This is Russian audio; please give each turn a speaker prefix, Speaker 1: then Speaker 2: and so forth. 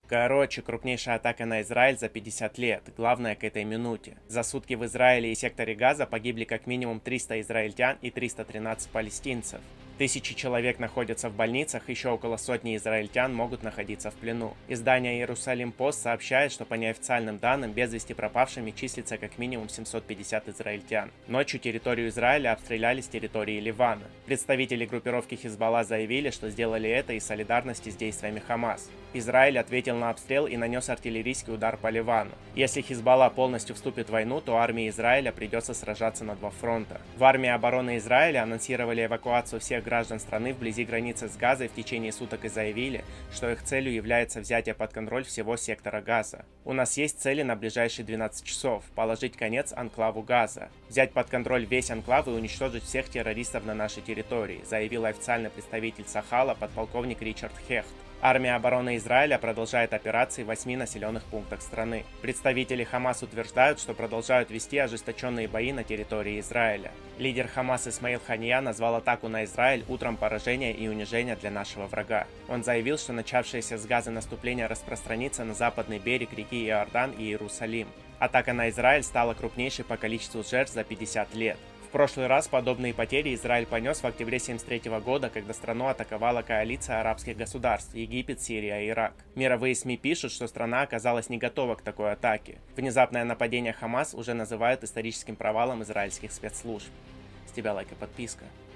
Speaker 1: Короче, крупнейшая атака на Израиль за 50 лет. Главное к этой минуте. За сутки в Израиле и секторе Газа погибли как минимум 300 израильтян и 313 палестинцев. Тысячи человек находятся в больницах, еще около сотни израильтян могут находиться в плену. Издание «Иерусалим-Пост» сообщает, что по неофициальным данным без вести пропавшими числится как минимум 750 израильтян. Ночью территорию Израиля обстреляли с территории Ливана. Представители группировки Хизбалла заявили, что сделали это из солидарности с действиями Хамас. Израиль ответил на обстрел и нанес артиллерийский удар по Ливану. Если Хизбалла полностью вступит в войну, то армии Израиля придется сражаться на два фронта. В армии обороны Израиля анонсировали эвакуацию всех граждан страны вблизи границы с Газой в течение суток и заявили, что их целью является взятие под контроль всего сектора Газа. У нас есть цели на ближайшие 12 часов – положить конец анклаву Газа, взять под контроль весь анклав и уничтожить всех террористов на нашей территории, заявил официальный представитель Сахала подполковник Ричард Хехт. Армия обороны Израиля продолжает операции в 8 населенных пунктах страны. Представители Хамас утверждают, что продолжают вести ожесточенные бои на территории Израиля. Лидер Хамас Исмаил Хания назвал атаку на Израиль утром поражения и унижения для нашего врага. Он заявил, что начавшееся с Газы наступление распространится на западный берег реки Иордан и Иерусалим. Атака на Израиль стала крупнейшей по количеству жертв за 50 лет. В прошлый раз подобные потери Израиль понес в октябре 1973 года, когда страну атаковала коалиция арабских государств – Египет, Сирия и Ирак. Мировые СМИ пишут, что страна оказалась не готова к такой атаке. Внезапное нападение Хамас уже называют историческим провалом израильских спецслужб. С тебя лайк и подписка.